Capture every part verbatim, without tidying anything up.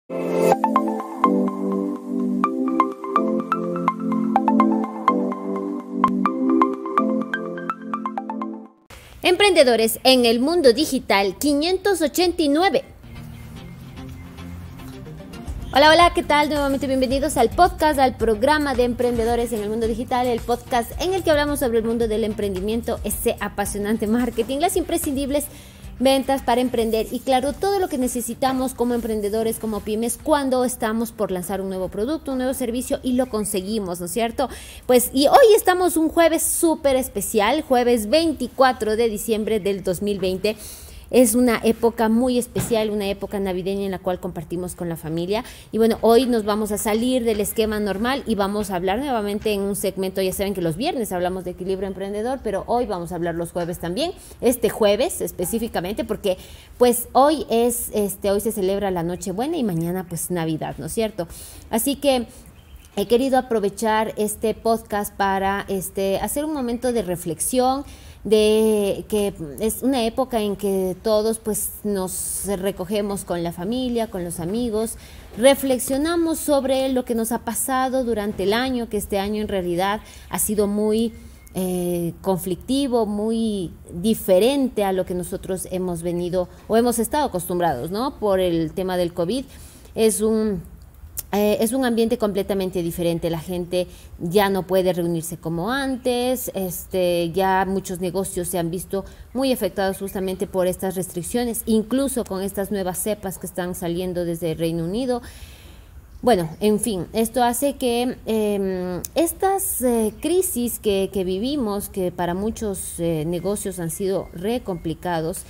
Emprendedores en el mundo digital quinientos ochenta y nueve. Hola, hola, ¿qué tal? Nuevamente bienvenidos al podcast, al programa de Emprendedores en el mundo digital, el podcast en el que hablamos sobre el mundo del emprendimiento, ese apasionante marketing, las imprescindibles ventas para emprender y claro, todo lo que necesitamos como emprendedores, como pymes, cuando estamos por lanzar un nuevo producto, un nuevo servicio y lo conseguimos, ¿no es cierto? Pues y hoy estamos un jueves súper especial, jueves veinticuatro de diciembre del dos mil veinte. Es una época muy especial, una época navideña en la cual compartimos con la familia. Y bueno, hoy nos vamos a salir del esquema normal y vamos a hablar nuevamente en un segmento. Ya saben que los viernes hablamos de equilibrio emprendedor, pero hoy vamos a hablar los jueves también. Este jueves específicamente, porque pues hoy es, este, hoy se celebra la Nochebuena y mañana pues Navidad, ¿no es cierto? Así que he querido aprovechar este podcast para este, hacer un momento de reflexión, de que es una época en que todos pues nos recogemos con la familia, con los amigos, reflexionamos sobre lo que nos ha pasado durante el año, que este año en realidad ha sido muy eh, conflictivo, muy diferente a lo que nosotros hemos venido o hemos estado acostumbrados, ¿no? Por el tema del COVID. Es un Eh, es un ambiente completamente diferente, la gente ya no puede reunirse como antes, este, ya muchos negocios se han visto muy afectados justamente por estas restricciones, incluso con estas nuevas cepas que están saliendo desde el Reino Unido. Bueno, en fin, esto hace que eh, estas eh, crisis que, que vivimos, que para muchos eh, negocios han sido re complicados,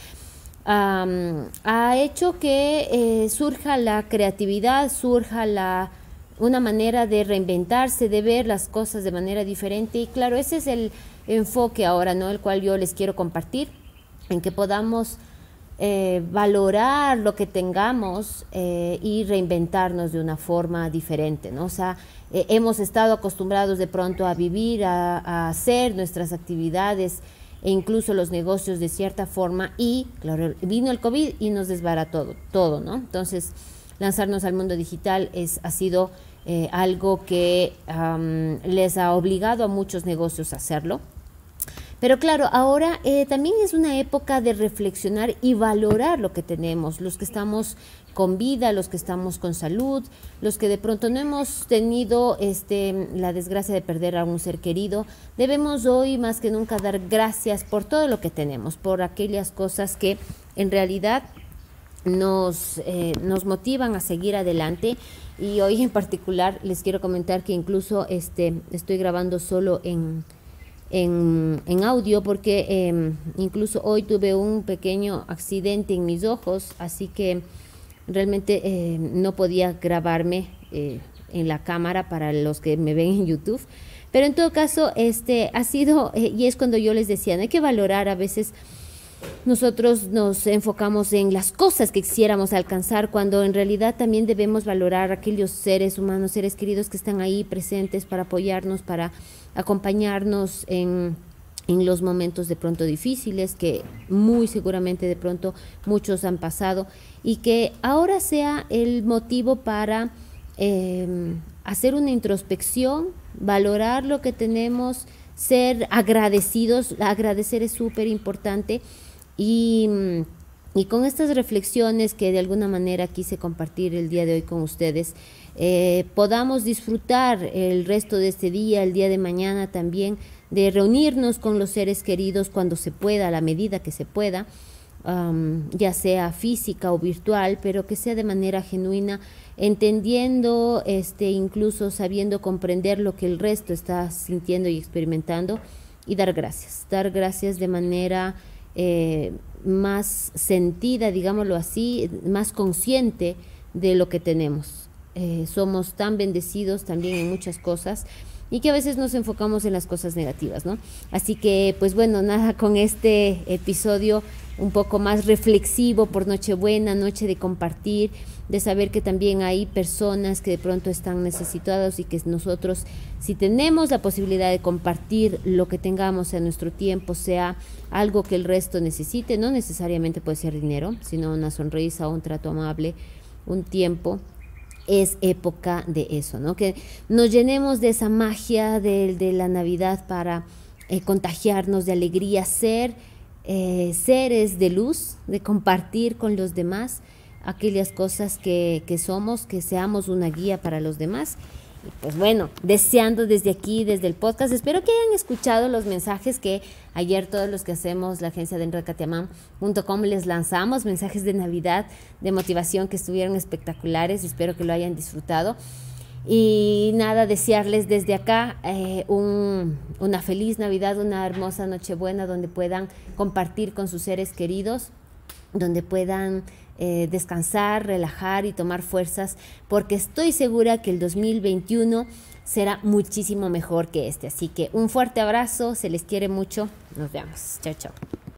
Um, ha hecho que eh, surja la creatividad, surja la, una manera de reinventarse, de ver las cosas de manera diferente y claro, ese es el enfoque ahora, ¿no? El cual yo les quiero compartir, en que podamos eh, valorar lo que tengamos eh, y reinventarnos de una forma diferente, ¿no? O sea, eh, hemos estado acostumbrados de pronto a vivir, a, a hacer nuestras actividades e incluso los negocios de cierta forma y claro, vino el COVID y nos desbarató todo, todo, ¿no? Entonces, lanzarnos al mundo digital es, ha sido eh, algo que um, les ha obligado a muchos negocios a hacerlo. Pero claro, ahora eh, también es una época de reflexionar y valorar lo que tenemos, los que estamos con vida, los que estamos con salud, los que de pronto no hemos tenido este, la desgracia de perder a un ser querido. Debemos hoy más que nunca dar gracias por todo lo que tenemos, por aquellas cosas que en realidad nos, eh, nos motivan a seguir adelante. Y hoy en particular les quiero comentar que incluso este, estoy grabando solo en... En, en audio porque eh, incluso hoy tuve un pequeño accidente en mis ojos, así que realmente eh, no podía grabarme eh, en la cámara para los que me ven en YouTube, pero en todo caso este ha sido, eh, y es cuando yo les decía, no hay que valorar a veces. Nosotros nos enfocamos en las cosas que quisiéramos alcanzar cuando en realidad también debemos valorar a aquellos seres humanos, seres queridos que están ahí presentes para apoyarnos, para acompañarnos en, en los momentos de pronto difíciles que muy seguramente de pronto muchos han pasado y que ahora sea el motivo para eh, hacer una introspección, valorar lo que tenemos, ser agradecidos. Agradecer es súper importante. Y, y con estas reflexiones que de alguna manera quise compartir el día de hoy con ustedes, eh, podamos disfrutar el resto de este día, el día de mañana también, de reunirnos con los seres queridos cuando se pueda, a la medida que se pueda, um, ya sea física o virtual, pero que sea de manera genuina, entendiendo, este, incluso sabiendo comprender lo que el resto está sintiendo y experimentando y dar gracias, dar gracias de manera Eh, más sentida, digámoslo así, más consciente de lo que tenemos. Eh, somos tan bendecidos también en muchas cosas y que a veces nos enfocamos en las cosas negativas, ¿no? Así que, pues bueno, nada, con este episodio un poco más reflexivo por Nochebuena, noche de compartir, de saber que también hay personas que de pronto están necesitados y que nosotros, si tenemos la posibilidad de compartir lo que tengamos en nuestro tiempo, sea algo que el resto necesite, no necesariamente puede ser dinero, sino una sonrisa, un trato amable, un tiempo, es época de eso, ¿no? Que nos llenemos de esa magia de, de la Navidad para eh, contagiarnos de alegría, ser eh, seres de luz, de compartir con los demás aquellas cosas que, que somos, que seamos una guía para los demás. Y pues bueno, deseando desde aquí, desde el podcast, espero que hayan escuchado los mensajes que ayer todos los que hacemos la agencia de enrecatiamán punto com les lanzamos, mensajes de Navidad, de motivación que estuvieron espectaculares, espero que lo hayan disfrutado. Y nada, desearles desde acá eh, un, una feliz Navidad, una hermosa Nochebuena donde puedan compartir con sus seres queridos, donde puedan eh, descansar, relajar y tomar fuerzas, porque estoy segura que el dos mil veintiuno será muchísimo mejor que este. Así que un fuerte abrazo, se les quiere mucho, nos vemos, chao, chao.